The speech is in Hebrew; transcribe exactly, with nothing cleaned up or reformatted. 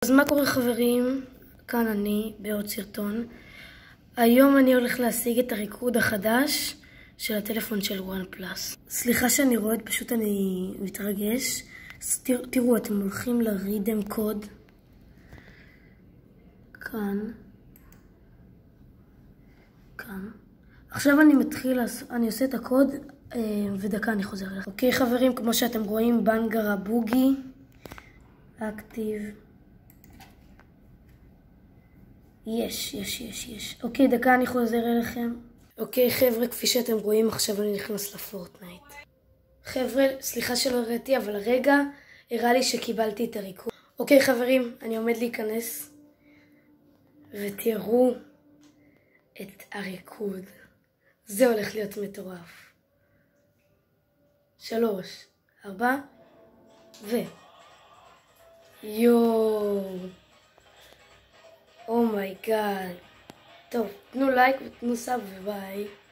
אז מה קורה חברים? כאן אני בעוד סרטון. היום אני הולך להשיג את הריקוד החדש של הטלפון של וואן פלאס. סליחה שאני רואה, פשוט אני מתרגש. תראו, תראו, אתם הולכים לרידם קוד. כאן. כאן. עכשיו אני מתחיל, אני עושה את הקוד ודקה אני חוזר אליך. אוקיי חברים, כמו שאתם רואים, בנגרה בוגי. אקטיב. יש, יש, יש, יש. אוקיי, דקה אני חוזר אליכם. אוקיי חבר'ה, כפי שאתם רואים, עכשיו אני נכנס לפורטנייט. חבר'ה, סליחה שלא הראיתי, אבל הרגע הראה לי שקיבלתי את הריקוד. אוקיי חברים, אני עומד להיכנס. ותראו את הריקוד. זה הולך להיות מטורף. שלוש, ארבע, ו... יואו. אומייגאד. טוב, תנו לייק ותנו סאב וביי.